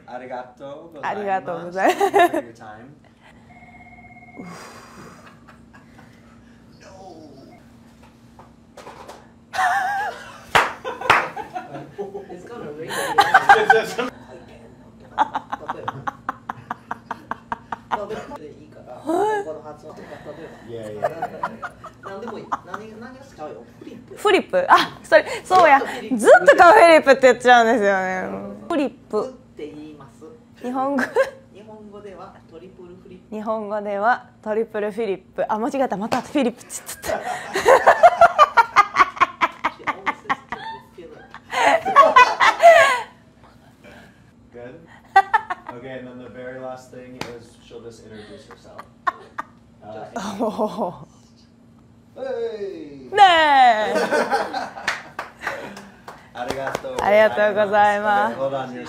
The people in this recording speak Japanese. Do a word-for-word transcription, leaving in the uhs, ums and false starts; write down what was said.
ありがとうございます。 ありがとうございます。 It's gonna rain. でいいから、この発音とか例えば。いやいや。何でもいい。何何を使うよ。フリップ。 フリップ。あ、それそうや。ずっとカフェリップって言っちゃうんですよね。フリップ。 って言います。 日本語。 日本語ではトリプルフリップ。 日本語ではトリプルフリップ。あ、間違えた。またフィリップって言った。 Good. Okay, and then the very last thing is she'll just introduce herself. Uh, hey! ねえ。 ありがとうありがとうございます。 Okay, hold on.